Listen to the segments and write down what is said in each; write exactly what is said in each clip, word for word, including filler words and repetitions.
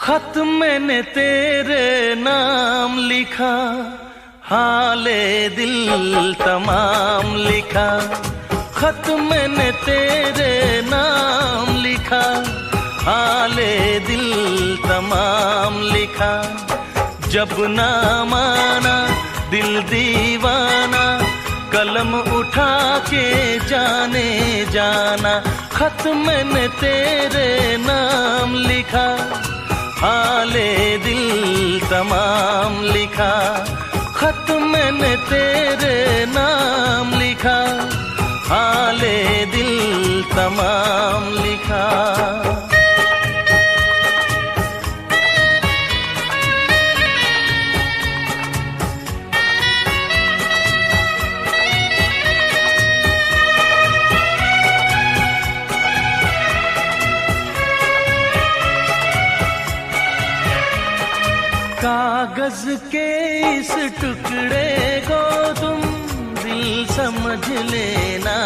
खत मैंने तेरे नाम लिखा, हाले दिल तमाम लिखा। खत मैंने तेरे नाम लिखा, हाले दिल तमाम लिखा। जब ना माना दिल दीवाना, कलम उठा के जाने जाना। खत मैंने तेरे नाम लिखा, हाले दिल तमाम लिखा। खत मैंने तेरे नाम लिखा, हाले दिल तमाम लिखा। कागज के इस टुकड़े को तुम दिल समझ लेना।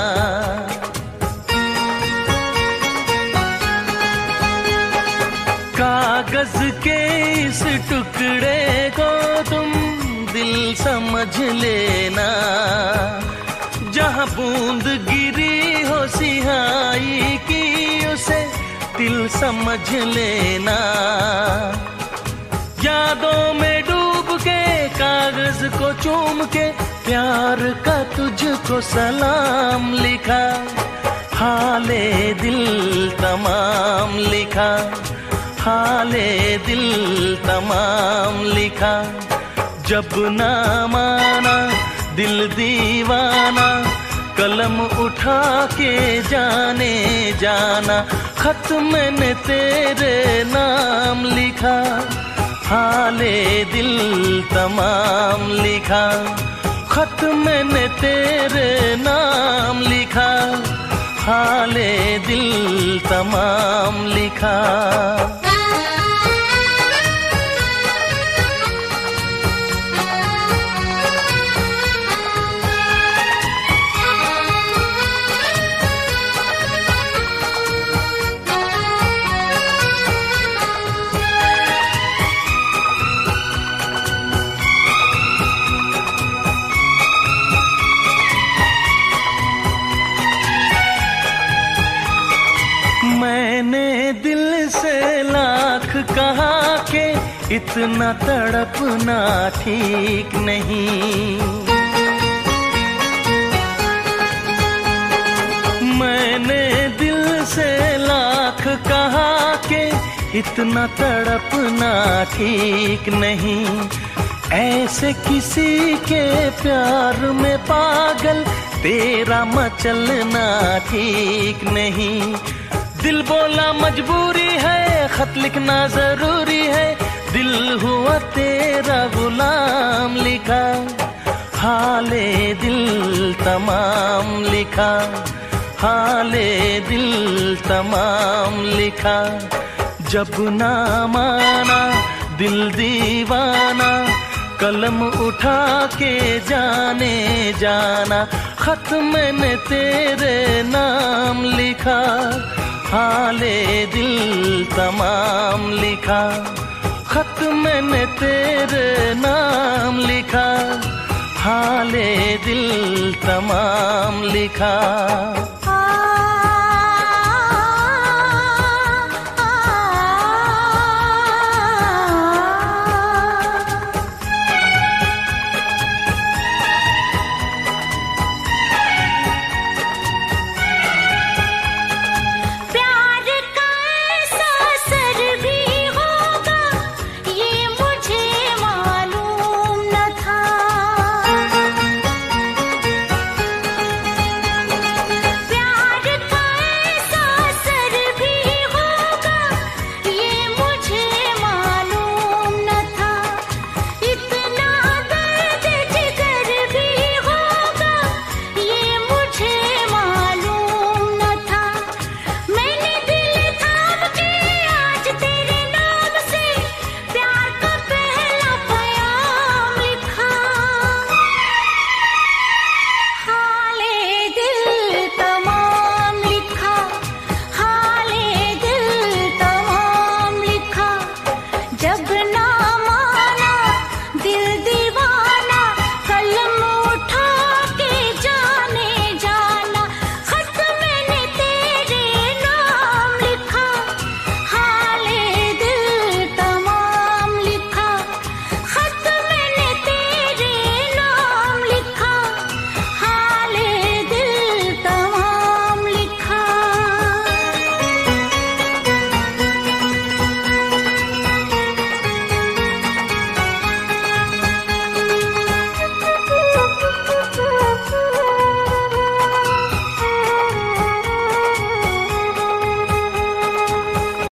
कागज के इस टुकड़े को तुम दिल समझ लेना। जहाँ बूंद गिरी हो सिहाई की, उसे दिल समझ लेना। यादों में डूब के कागज को चूम के, प्यार का तुझको सलाम लिखा, हाले दिल तमाम लिखा। हाले दिल तमाम लिखा। जब ना माना दिल दीवाना, कलम उठा के जाने जाना। खत मैंने तेरे नाम लिखा, हाले दिल तमाम लिखा। खत मैंने तेरे नाम लिखा, हाले दिल तमाम लिखा। मैंने दिल से लाख कहा कि इतना तड़पना ठीक नहीं। मैंने दिल से लाख कहा कि इतना तड़पना ठीक नहीं। ऐसे किसी के प्यार में पागल तेरा मचलना ठीक नहीं। दिल बोला मजबूरी है, खत लिखना जरूरी है। दिल हुआ तेरा गुलाम लिखा, हाले दिल तमाम लिखा। हाले दिल तमाम लिखा। जब ना माना दिल दीवाना, कलम उठा के जाने जाना। खत मैंने तेरे नाम लिखा, हाले दिल तमाम लिखा। खत मैंने तेरे नाम लिखा, हाले दिल तमाम लिखा।